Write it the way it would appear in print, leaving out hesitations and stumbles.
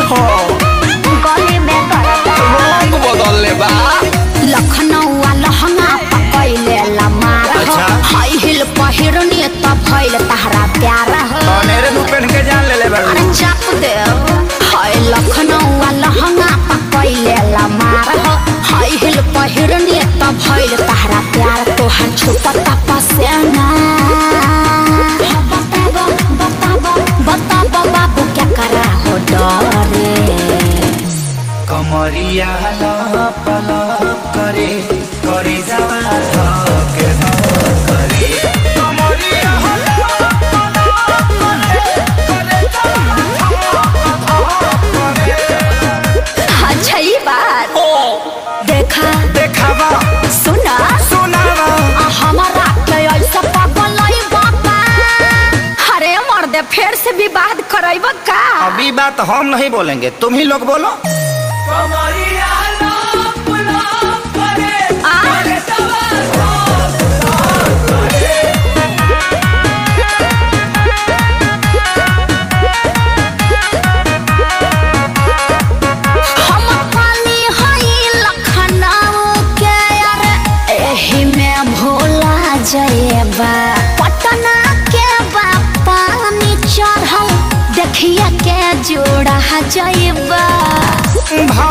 हो गली में करता रंग बदल ले बा। लखनऊ लहंगा पकैले लमार हो हाई हिल पहिरनी त भइल तहरा प्यार हो अनेरे नु पहन के जान ले ले बा। अरे चाप दे हाय लखनऊ लहंगा पकैले लमार हो हाई हिल पहिरनी त भइल तहरा प्यार तोहर छुपता पसेना बताबो बाबू क्या करा हो डरे कमरिया लप लप करे करे जावा धके करे कमरिया लप लप करे जावा धके। अच्छा ये बात देखा देखावा सुना सुनावा हमारा के ऐसा पगलई बाबा अरे मर्दे फिर से विवाद करैब का अभी बात हम नहीं बोलेंगे तुम ही लोग बोलो। हम पानी हई लखनऊ के यार एही में भोला जयबा पटना के पानी चढ़ल देखिए के जोड़ा जयबा